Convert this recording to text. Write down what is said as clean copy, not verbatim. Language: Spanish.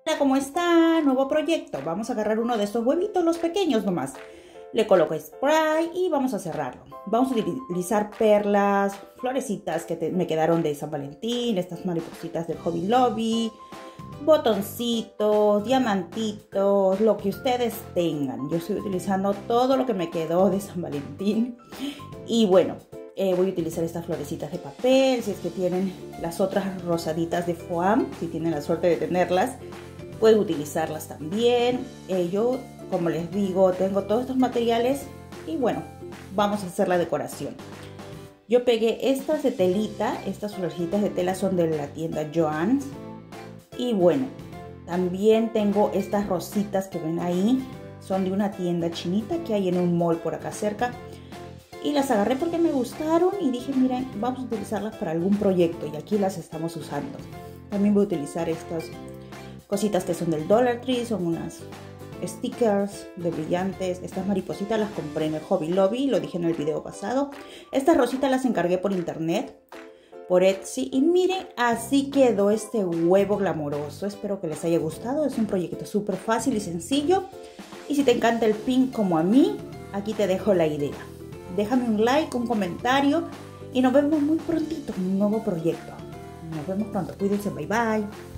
Hola, ¿cómo está? Nuevo proyecto. Vamos a agarrar uno de estos huevitos, los pequeños nomás. Le coloco spray y vamos a cerrarlo. Vamos a utilizar perlas, florecitas que me quedaron de San Valentín, estas maripositas del Hobby Lobby, botoncitos, diamantitos, lo que ustedes tengan. Yo estoy utilizando todo lo que me quedó de San Valentín. Y bueno, voy a utilizar estas florecitas de papel, si es que tienen las otras rosaditas de foam, si tienen la suerte de tenerlas. Pueden utilizarlas también. Yo, como les digo, tengo todos estos materiales y bueno, vamos a hacer la decoración. Yo pegué estas de telita, estas florecitas de tela son de la tienda Joann's. Y bueno, también tengo estas rositas que ven ahí, son de una tienda chinita que hay en un mall por acá cerca. Y las agarré porque me gustaron y dije, miren, vamos a utilizarlas para algún proyecto y aquí las estamos usando. También voy a utilizar estas cositas que son del Dollar Tree, son unas stickers de brillantes. Estas maripositas las compré en el Hobby Lobby, lo dije en el video pasado. Estas rositas las encargué por internet, por Etsy. Y miren, así quedó este huevo glamoroso. Espero que les haya gustado. Es un proyecto súper fácil y sencillo. Y si te encanta el pin como a mí, aquí te dejo la idea. Déjame un like, un comentario y nos vemos muy prontito en un nuevo proyecto. Nos vemos pronto. Cuídense. Bye bye.